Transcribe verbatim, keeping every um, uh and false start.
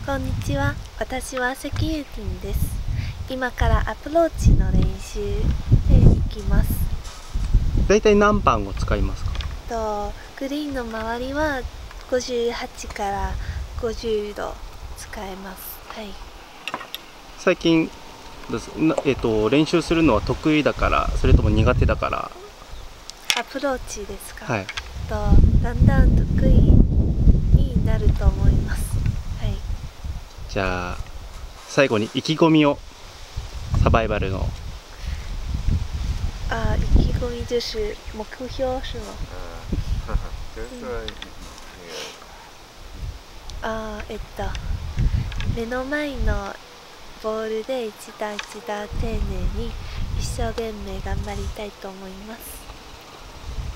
こんにちは。私はセキュリティンです。今からアプローチの練習で行きます。 だいたい何番を使いますか？ とグリーンの周りはごじゅうはちからごじゅうど使えます。はい。 最近ですな、えっと、練習するのは得意だから、それとも苦手だから？ アプローチですか？ はい。 とだんだん得意になると思います。はい。 じゃあ最後に意気込みを、サバイバルの。 あ、意気込み就是目標是吗？あ、えっと目の前のボールで一打一打丁寧に一生懸命頑張りたいと思います。